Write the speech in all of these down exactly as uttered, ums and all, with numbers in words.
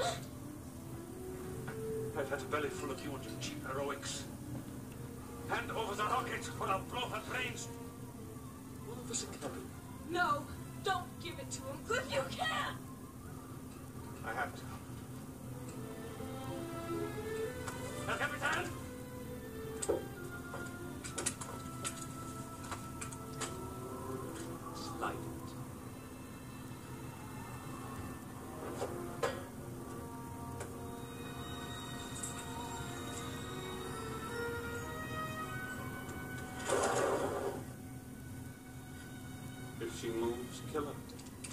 I've had a belly full of you and your cheap heroics. Hand over the rocket or I'll blow her brains. One of us a cabin. No, don't give it to him, Cliff, you can't! I have to. El Capitan! Slide it. If she moves, kill her.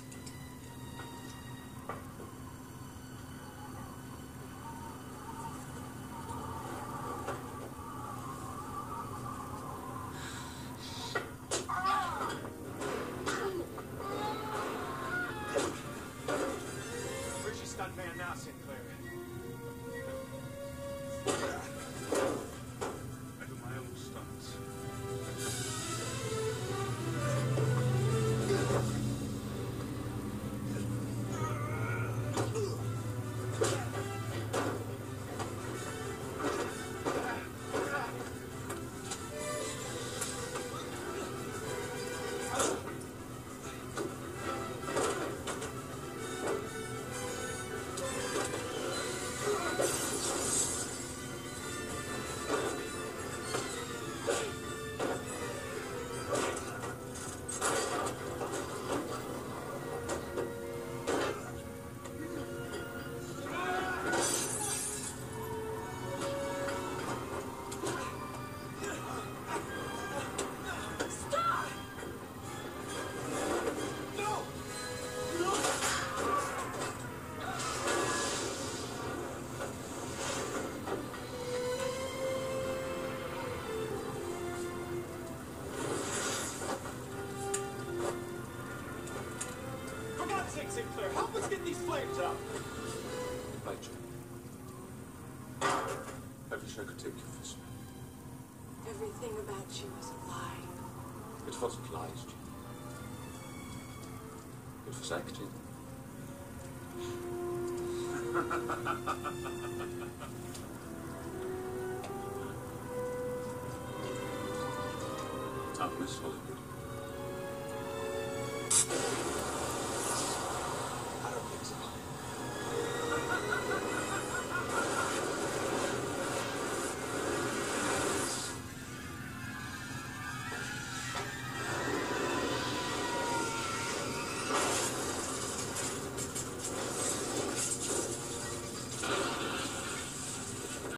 Where's your stunt man now, Sinclair? I do my own stunts. Sinclair, help us get these flames out! Right, John. I wish I could take you this way. Everything about you is a lie. It wasn't lies, Jim. It was acting. Not Miss Hollywood.